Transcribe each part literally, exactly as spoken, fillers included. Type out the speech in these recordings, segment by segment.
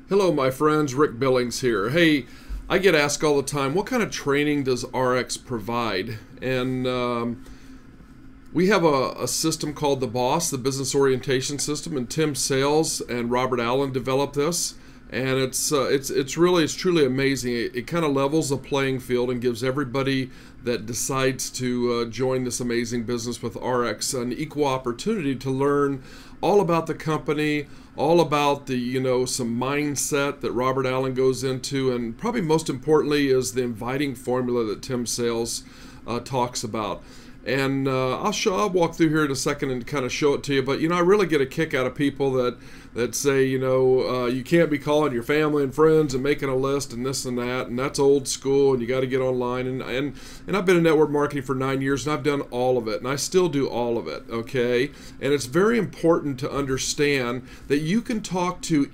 Hello, my friends. Rick Billings here. Hey, I get asked all the time, what kind of training does A R I I X provide? And um, we have a, a system called the B O S, the Business Orientation System, and Tim Sales and Robert Allen developed this. And it's uh, it's it's really it's truly amazing. It, it kind of levels the playing field and gives everybody that decides to uh, join this amazing business with A R I I X an equal opportunity to learn all about the company, all about the, you know, some mindset that Robert Allen goes into, and probably most importantly is the inviting formula that Tim Sales uh, talks about. And uh, I'll show, I'll walk through here in a second and kind of show it to you. But you know, I really get a kick out of people that that say, you know, uh, you can't be calling your family and friends and making a list and this and that, and that's old school, and you got to get online. And and and I've been in network marketing for nine years, and I've done all of it, and I still do all of it. Okay, and it's very important to understand that you can talk to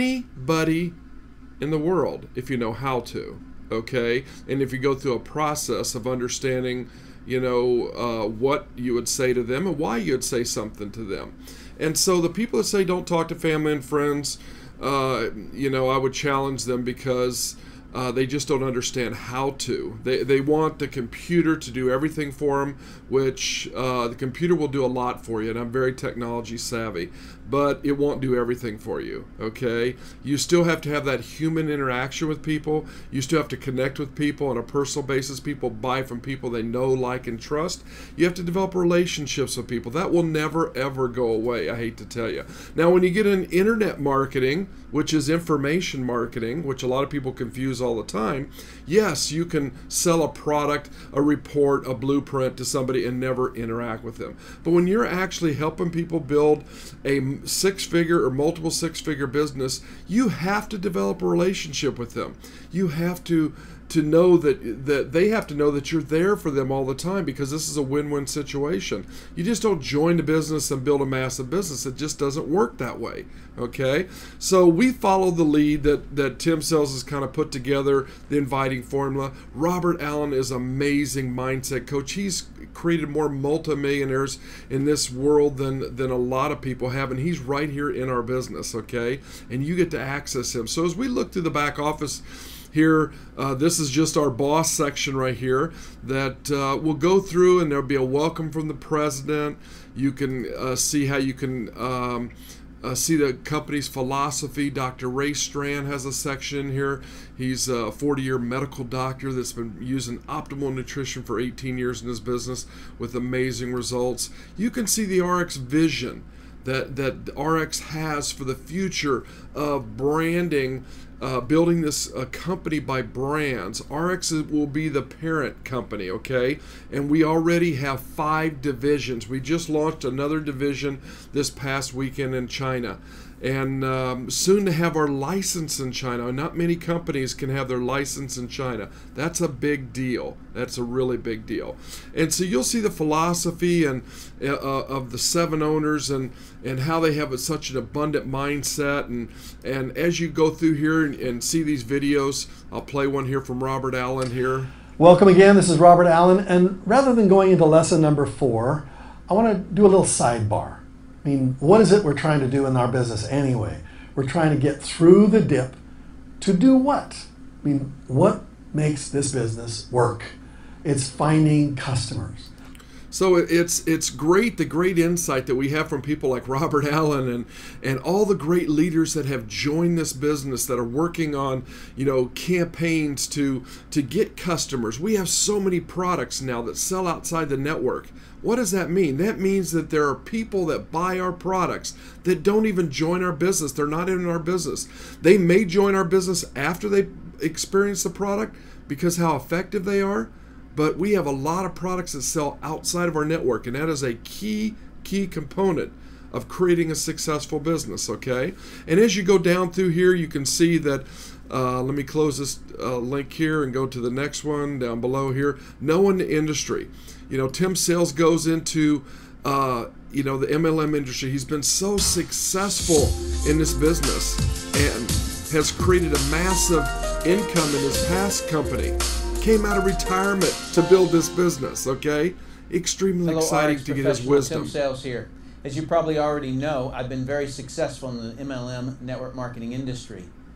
anybody in the world if you know how to. Okay, and if you go through a process of understanding, you know, uh, what you would say to them and why you would say something to them. And so the people that say don't talk to family and friends, uh, you know, I would challenge them because uh, they just don't understand how to. They, they want the computer to do everything for them, which uh, the computer will do a lot for you, and I'm very technology savvy, but it won't do everything for you, okay? You still have to have that human interaction with people. You still have to connect with people on a personal basis. People buy from people they know, like, and trust. You have to develop relationships with people. That will never, ever go away, I hate to tell you. Now, when you get in internet marketing, which is information marketing, which a lot of people confuse all the time, yes, you can sell a product, a report, a blueprint to somebody and never interact with them. But when you're actually helping people build a six-figure or multiple six-figure business, you have to develop a relationship with them. You have to to know that that they have to know that you're there for them all the time, because this is a win-win situation. You just don't join the business and build a massive business. It just doesn't work that way. Okay, so we follow the lead that that Tim Sales has kind of put together, the inviting formula. Robert Allen is an amazing mindset coach. He's created more multimillionaires in this world than than a lot of people have, and he's right here in our business. Okay, and you get to access him. So as we look through the back office here, uh, this is just our B O S section right here that uh, we'll go through, and there'll be a welcome from the president. You can uh, see how you can um, uh, see the company's philosophy. Doctor Ray Strand has a section here. He's a forty-year medical doctor that's been using optimal nutrition for eighteen years in his business with amazing results. You can see the A R I I X vision that, that A R I I X has for the future of branding, Uh, building this uh, company by brands. A R I I X will be the parent company, okay? And we already have five divisions. We just launched another division this past weekend in China, and um, soon to have our license in China. Not many companies can have their license in China. That's a big deal. That's a really big deal. And so you'll see the philosophy and uh, of the seven owners, and and how they have a, such an abundant mindset. And and as you go through here and, and see these videos, I'll play one here from Robert Allen here. Welcome again. This is Robert Allen, and rather than going into lesson number four, I want to do a little sidebar. I mean, what is it we're trying to do in our business anyway? We're trying to get through the dip to do what? I mean, what makes this business work? It's finding customers. So it's it's great, the great insight that we have from people like Robert Allen and and all the great leaders that have joined this business, that are working on, you know, campaigns to to get customers. We have so many products now that sell outside the network. What does that mean? That means that there are people that buy our products that don't even join our business. They're not in our business. They may join our business after they experience the product because how effective they are. But we have a lot of products that sell outside of our network, and that is a key, key component of creating a successful business, okay? And as you go down through here, you can see that, uh, let me close this uh, link here and go to the next one down below here. Knowing the industry. You know, Tim Sales goes into, uh, you know, the M L M industry. He's been so successful in this business and has created a massive income in his past company. Came out of retirement to build this business, okay? Extremely Hello, exciting ARIIX to get his professional wisdom. Tim Sales here. As you probably already know, I've been very successful in the M L M network marketing industry.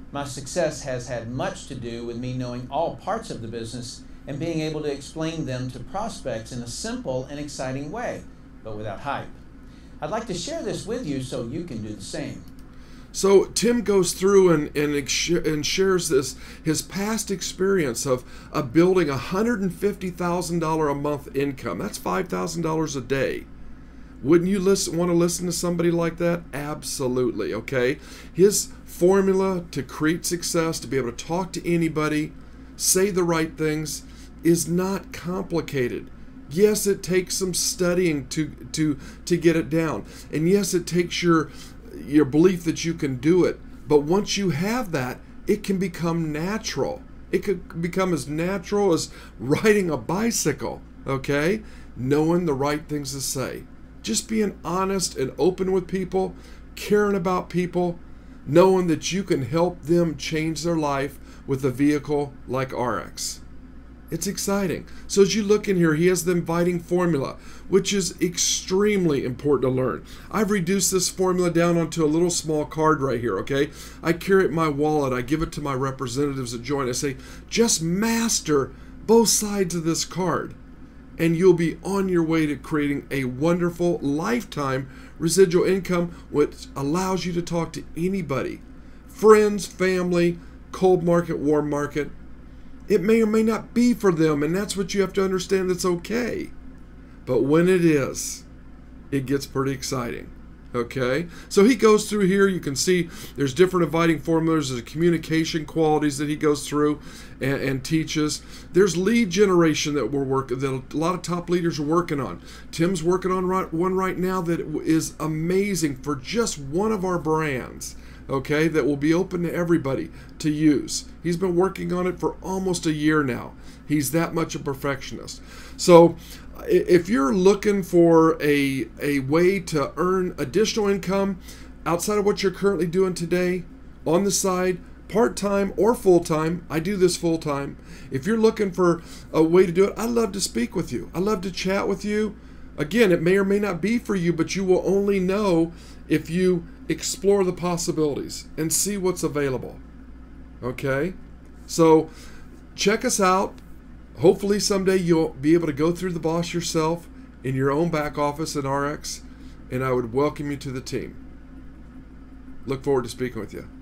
My success has had much to do with me knowing all parts of the business and being able to explain them to prospects in a simple and exciting way, but without hype. I'd like to share this with you so you can do the same. So Tim goes through and, and, and shares this his past experience of, of building a one hundred fifty thousand dollars a month income. That's five thousand dollars a day. Wouldn't you listen, want to listen to somebody like that? Absolutely, okay? His formula to create success, to be able to talk to anybody, say the right things, is not complicated. Yes, it takes some studying to, to, to get it down. And yes, it takes your your belief that you can do it, but once you have that, it can become natural. It could become as natural as riding a bicycle, okay? Knowing the right things to say. Just being honest and open with people, caring about people, knowing that you can help them change their life with a vehicle like A R I I X. It's exciting. So as you look in here, he has the inviting formula, which is extremely important to learn. I've reduced this formula down onto a little small card right here, okay? I carry it in my wallet. I give it to my representatives that join. I say, just master both sides of this card, and you'll be on your way to creating a wonderful lifetime residual income, which allows you to talk to anybody, friends, family, cold market, warm market. It may or may not be for them, and that's what you have to understand. That's okay. But when it is, it gets pretty exciting. Okay? So he goes through here. You can see there's different inviting formulas. There's communication qualities that he goes through and, and teaches. There's lead generation that we're working, that a lot of top leaders are working on. Tim's working on right, one right now that is amazing for just one of our brands. Okay, that will be open to everybody to use. He's been working on it for almost a year now. He's that much a perfectionist. So if you're looking for a, a way to earn additional income outside of what you're currently doing today, on the side, part-time or full-time, I do this full-time. If you're looking for a way to do it, I'd love to speak with you. I'd love to chat with you. Again, it may or may not be for you, but you will only know if you explore the possibilities and see what's available. Okay? So check us out. Hopefully someday you'll be able to go through the B O S yourself in your own back office at A R I I X, and I would welcome you to the team. Look forward to speaking with you.